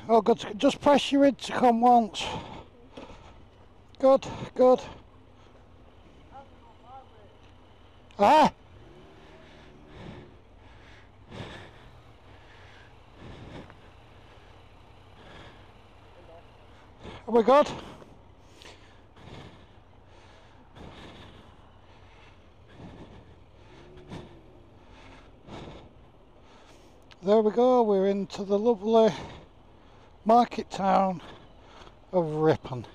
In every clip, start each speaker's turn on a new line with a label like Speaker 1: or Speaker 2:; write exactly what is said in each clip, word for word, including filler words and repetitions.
Speaker 1: Oh, good. Just press your id to come once. Good, good. Ah! Are we good? There we go, we're into the lovely market town of Rippon.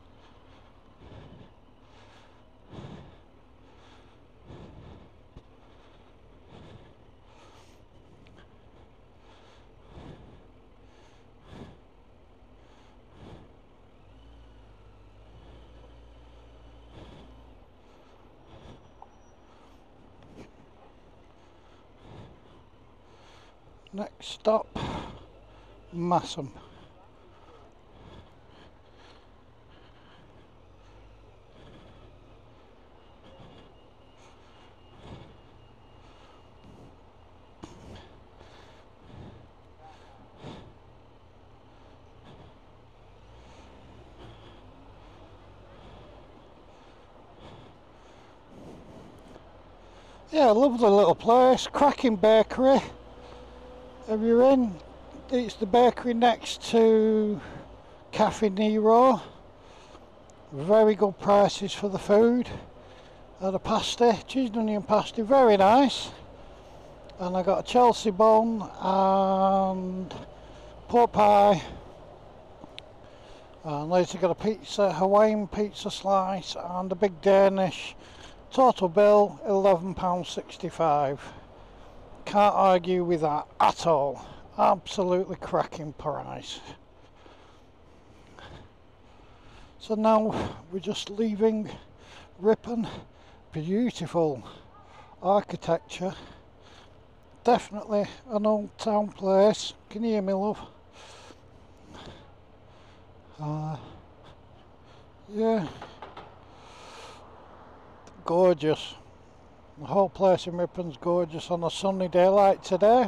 Speaker 1: Next stop, Massam. Yeah, lovely little place, cracking bakery. If you're in, it's the bakery next to Cafe Nero. Very good prices for the food. Had a pasty, cheese and onion pasty, very nice. And I got a Chelsea bun and pork pie. And later got a pizza, Hawaiian pizza slice and a big Danish. Total bill eleven pounds sixty-five. Can't argue with that at all. Absolutely cracking price. So now we're just leaving Rippon. Beautiful architecture. Definitely an old town place. Can you hear me, love? Uh, yeah. Gorgeous. The whole place in Rippon's gorgeous on a sunny day like today.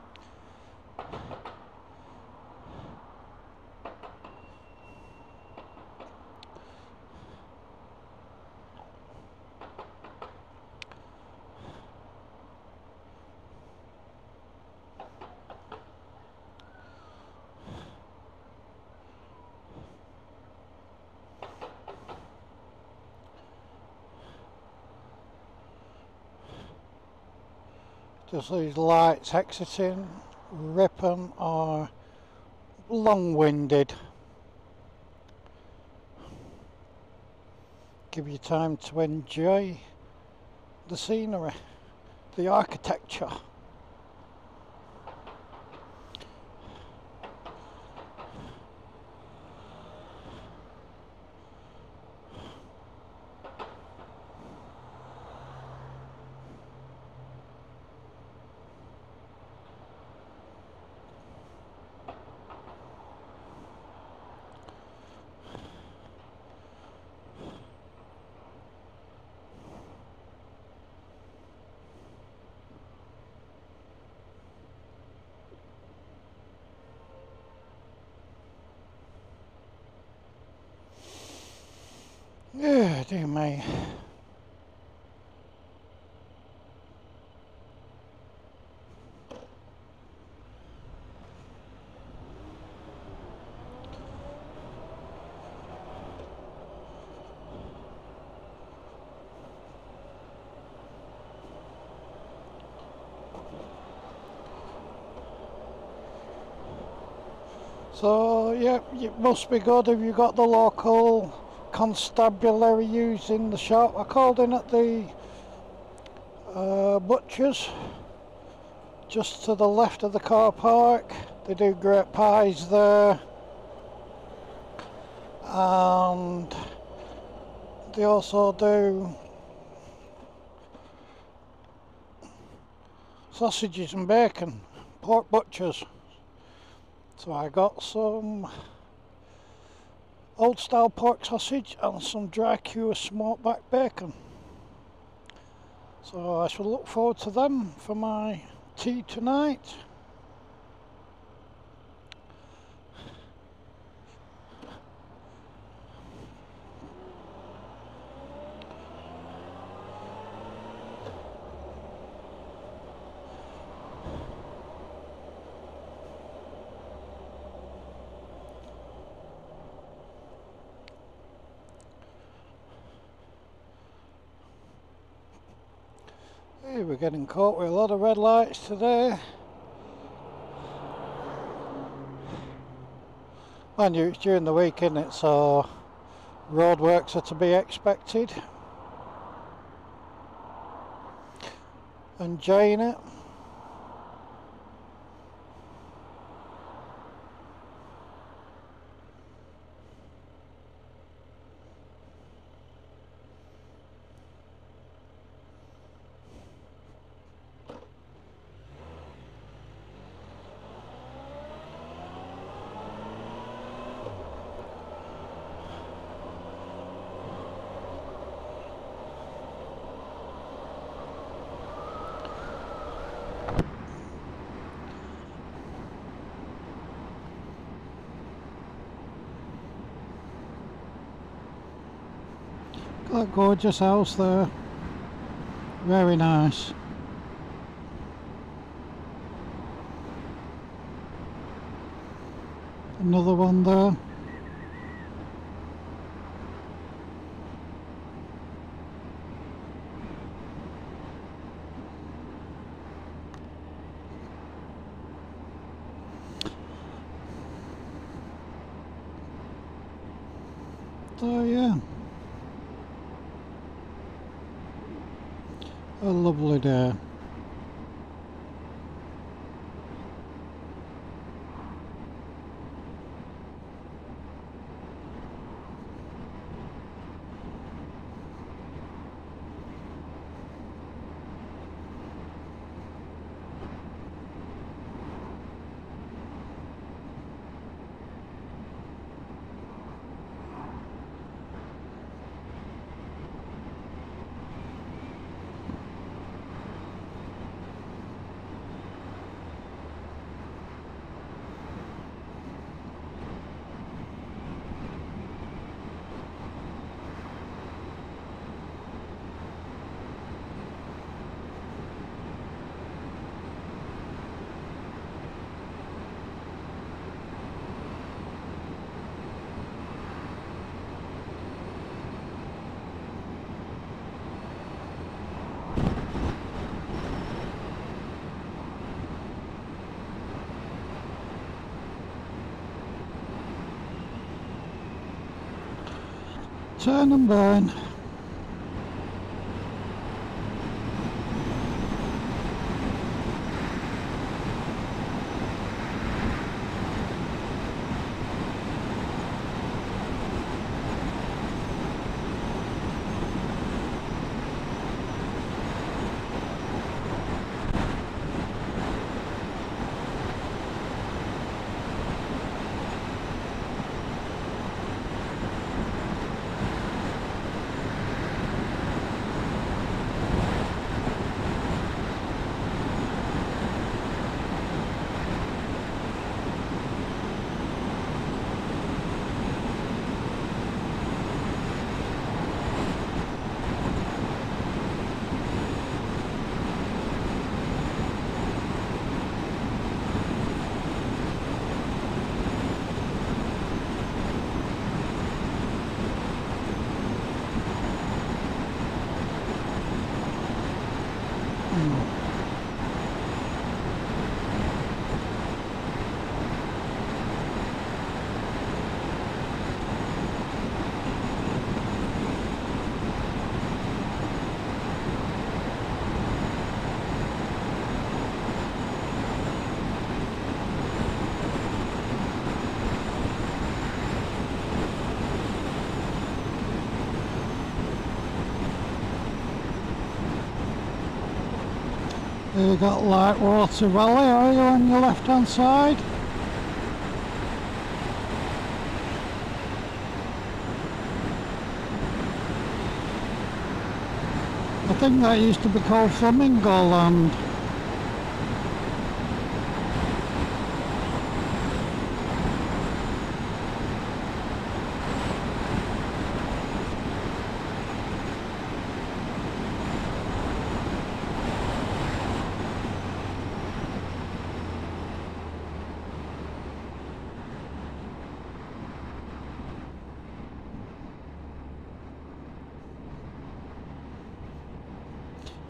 Speaker 1: Just these lights exiting Rippon are long-winded. Give you time to enjoy the scenery, the architecture. Yeah, dear me. So, yeah, it must be good if you got the local constabulary using the shop. I called in at the uh, butcher's just to the left of the car park. They do great pies there, and they also do sausages and bacon, pork butchers. So I got some old style pork sausage and some dry cure smoked back bacon. So I shall look forward to them for my tea tonight. Hey, we're getting caught with a lot of red lights today. Mind you, it's during the week, isn't it? So roadworks are to be expected. Enjoying it. Got a gorgeous house there. Very nice. Another one there. So yeah, a lovely day. Turn and burn. You got Lightwater Valley, are you, on your left hand side? I think that used to be called Flamingo Land.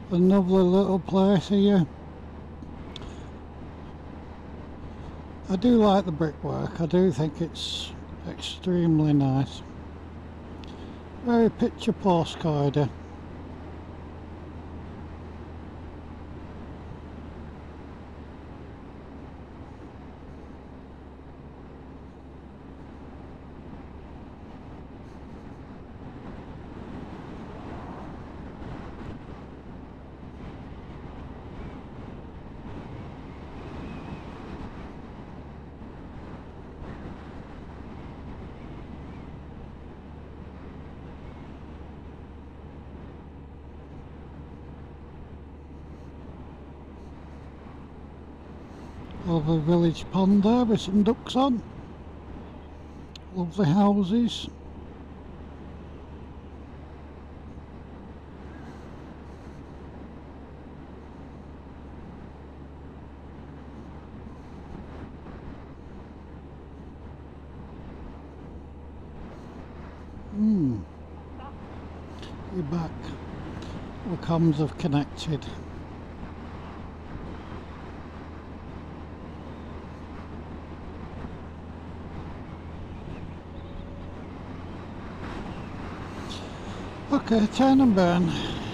Speaker 1: A lovely little place here. I do like the brickwork, I do think it's extremely nice. Very picture postcardy. Lovely village pond there with some ducks on. Lovely houses. Hmm. You're back. The comms have connected. Okay, turn and burn.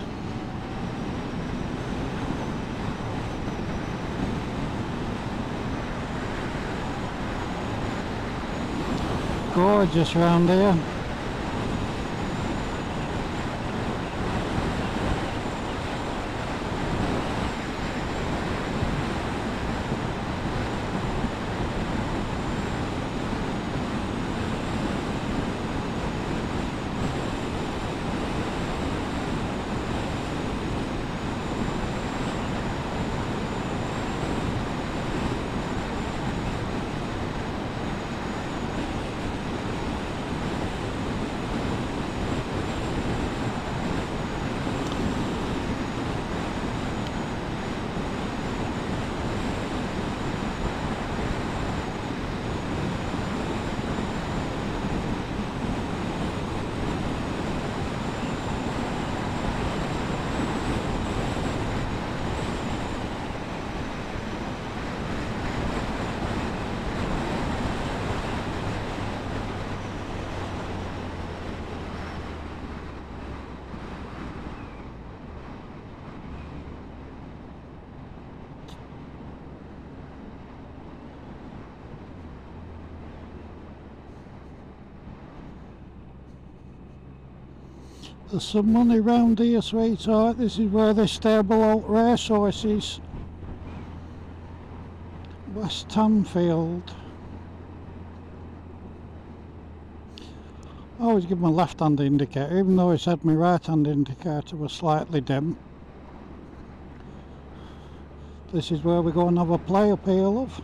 Speaker 1: Gorgeous round here. There's some money round here, sweetheart. This is where the stable alt racehorses. West Tanfield. I always give my left hand indicator, even though I said my right hand indicator was slightly dim. This is where we go and have a play up here, love.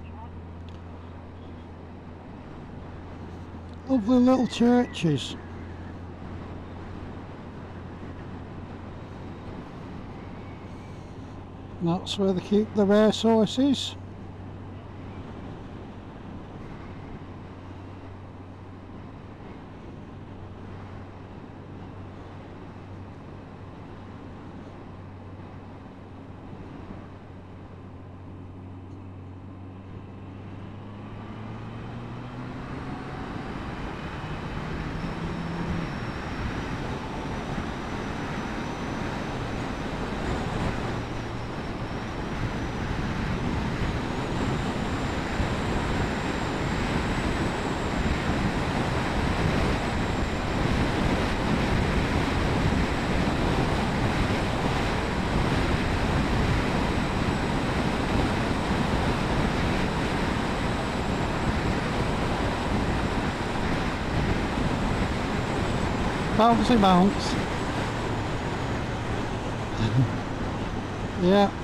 Speaker 1: Lovely little churches. And that's where they keep the racehorses. Bouncy bounce. Yeah.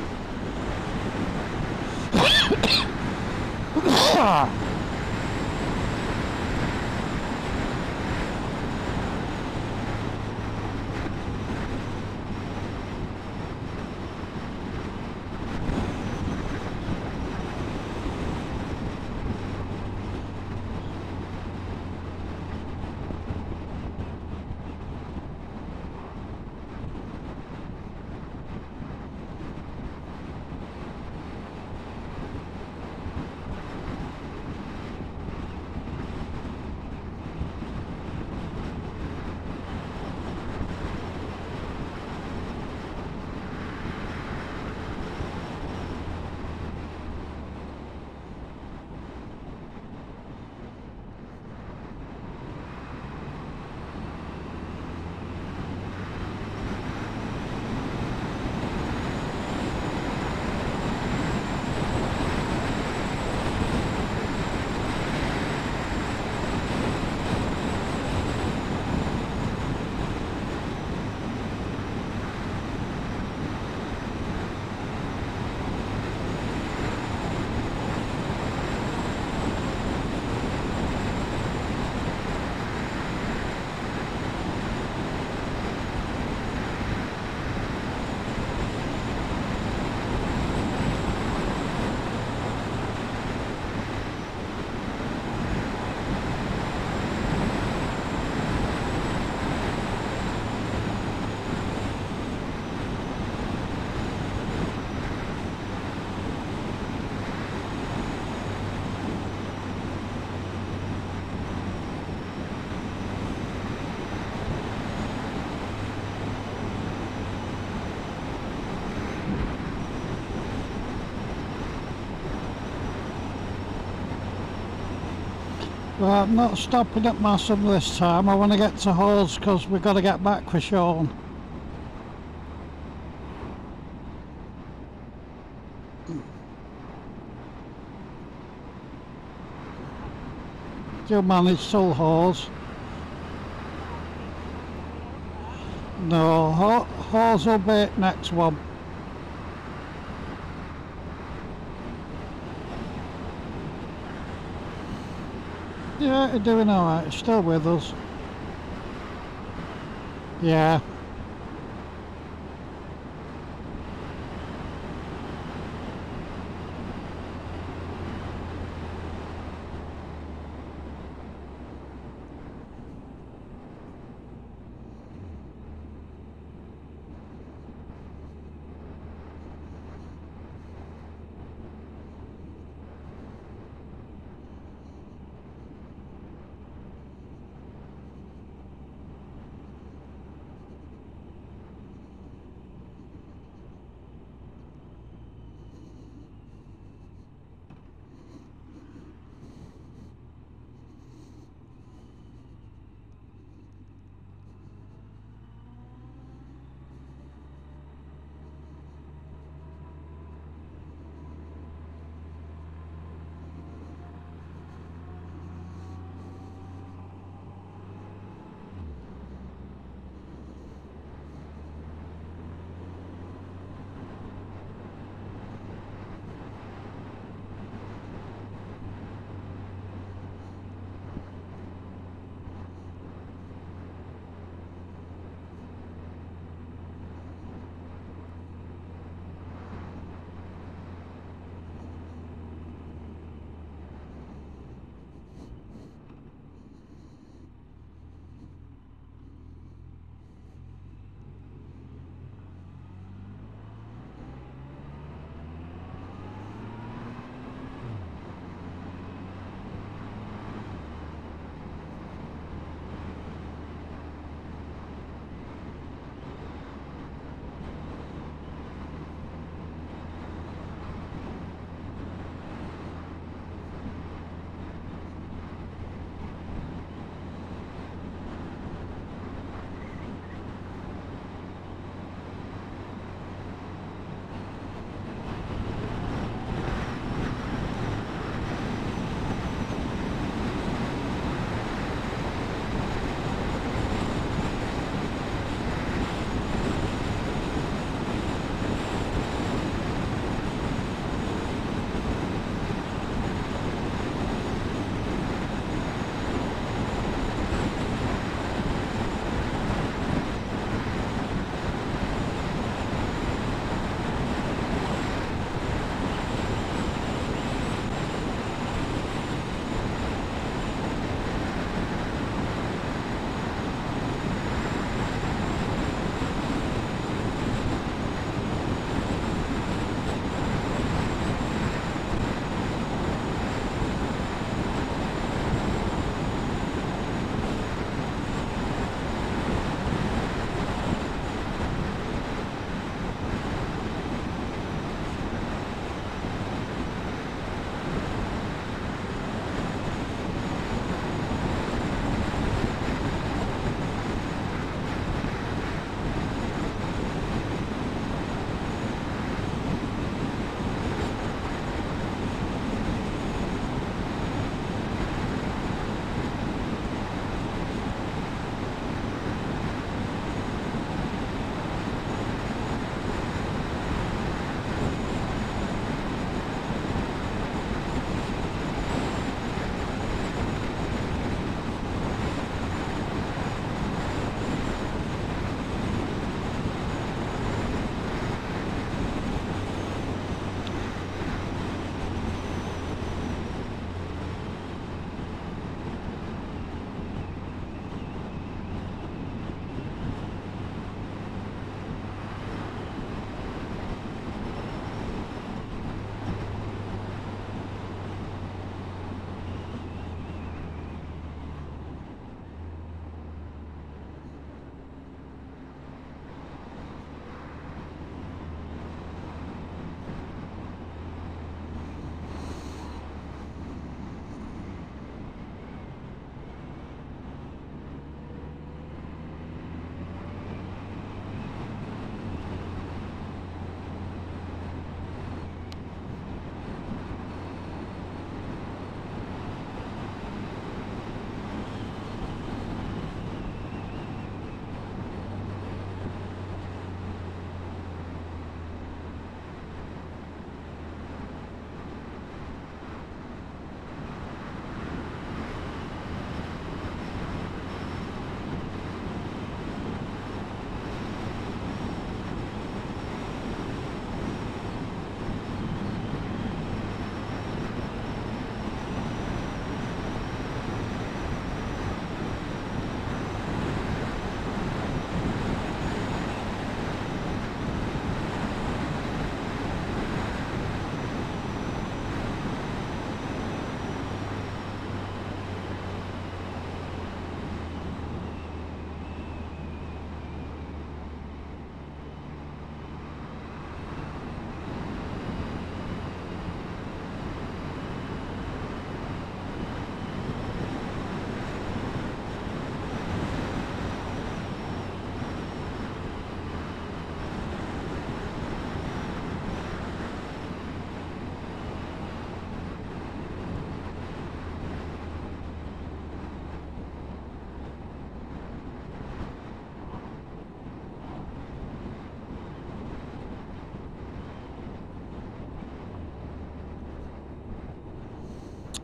Speaker 1: Well, I'm not stopping at Massam this time. I want to get to Hawes because we've got to get back for Sean. Do you manage till Hawes? No, Hawes will be next one. Yeah, you're doing alright, you're still with us. Yeah.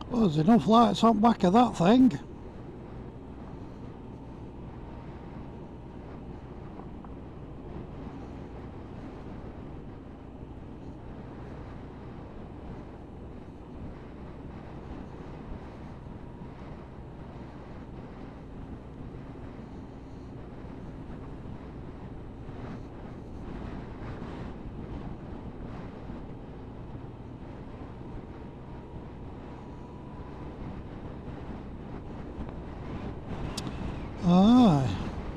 Speaker 1: Well, there's enough lights on back of that thing. Aye.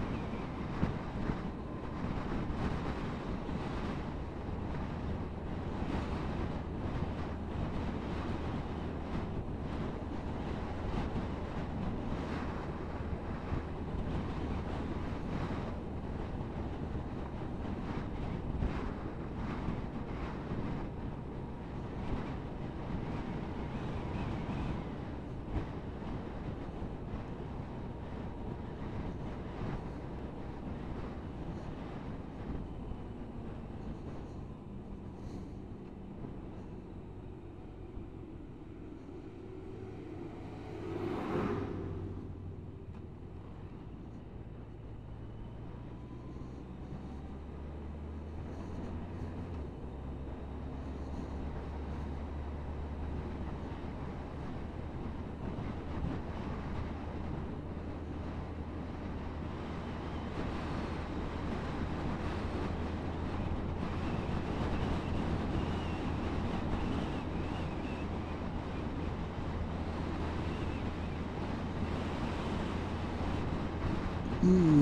Speaker 1: Hmm.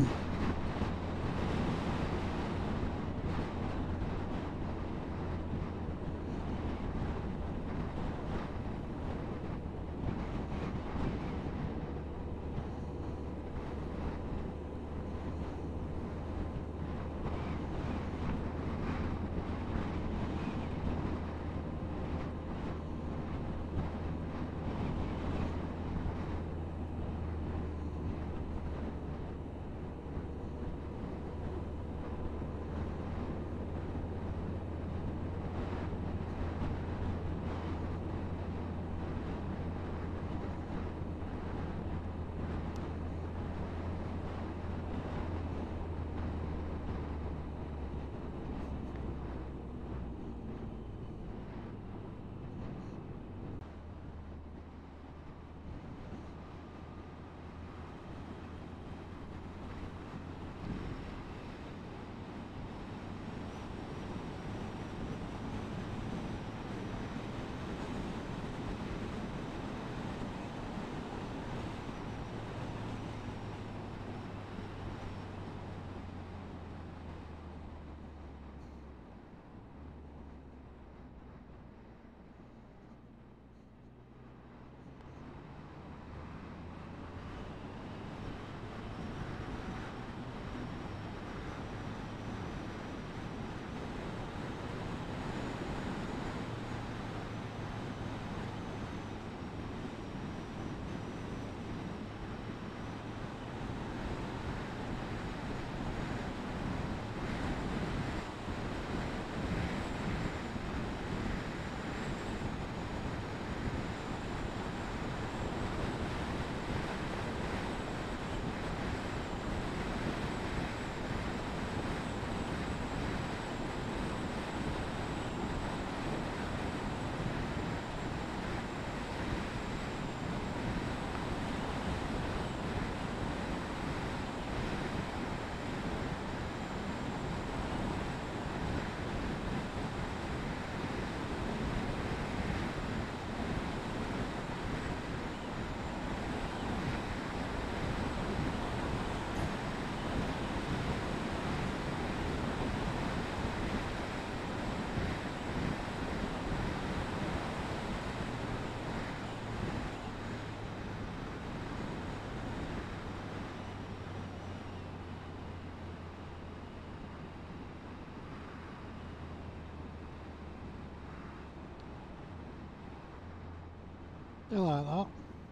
Speaker 1: You like that?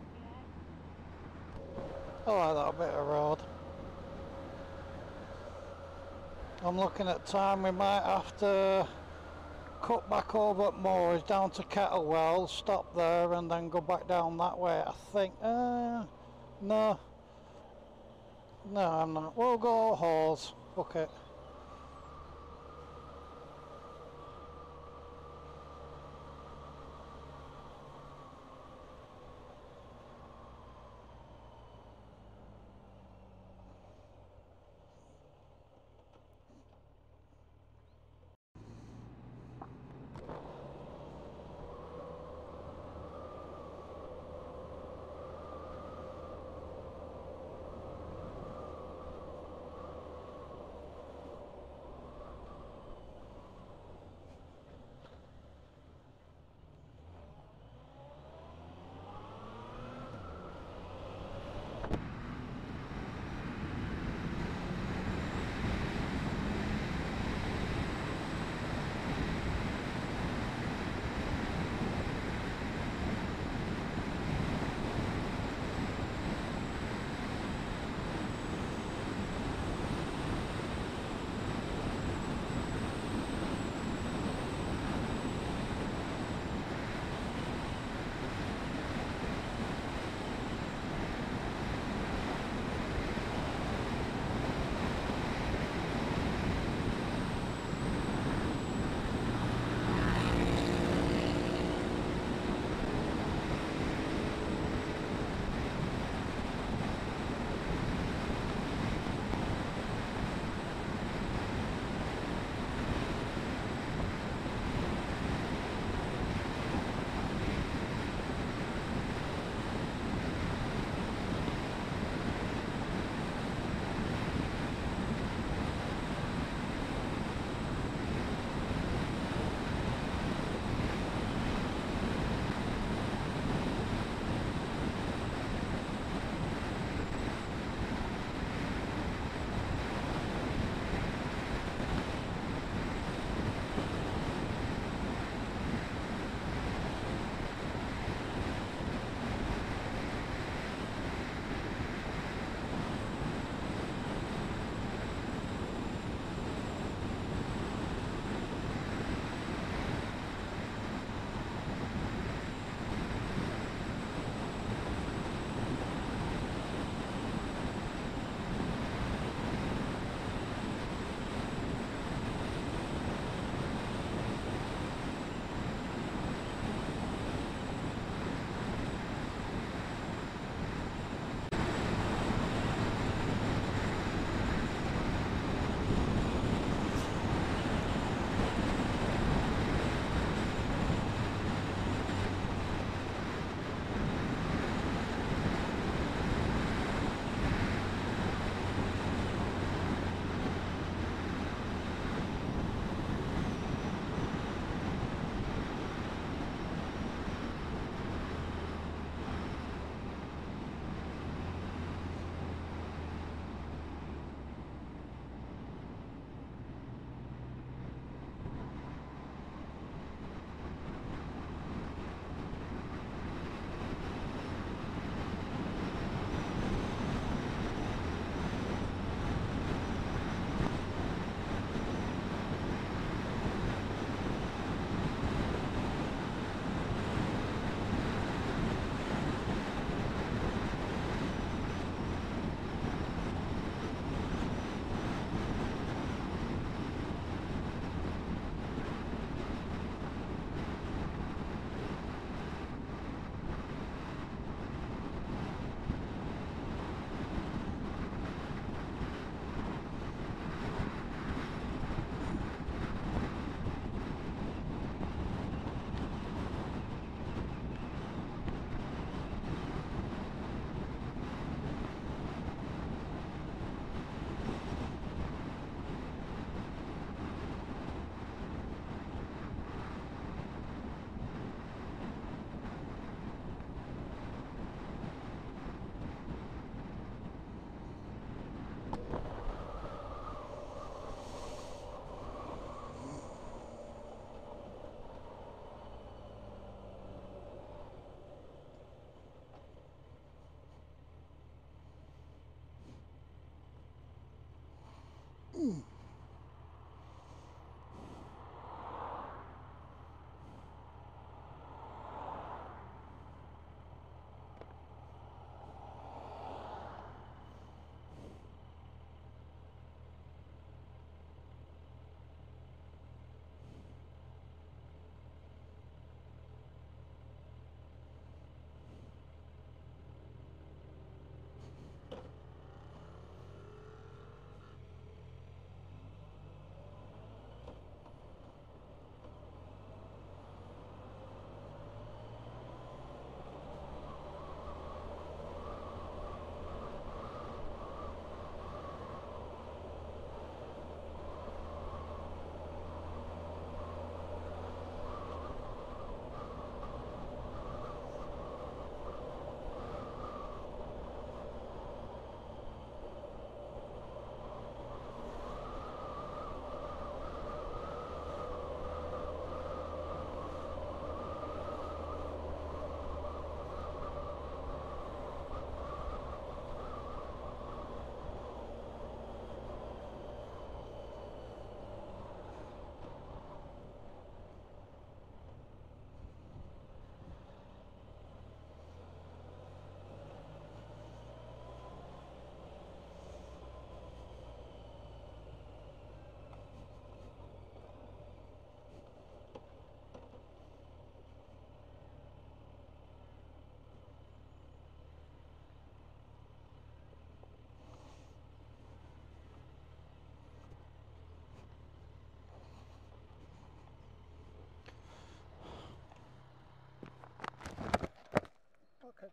Speaker 1: I like that bit of road. I'm looking at time, we might have to cut back over at Moores down to Kettlewell, stop there and then go back down that way. I think, uh, no, no I'm not. We'll go Hawes, fuck it.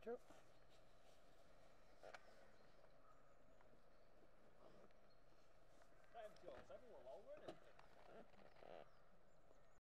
Speaker 1: catch up.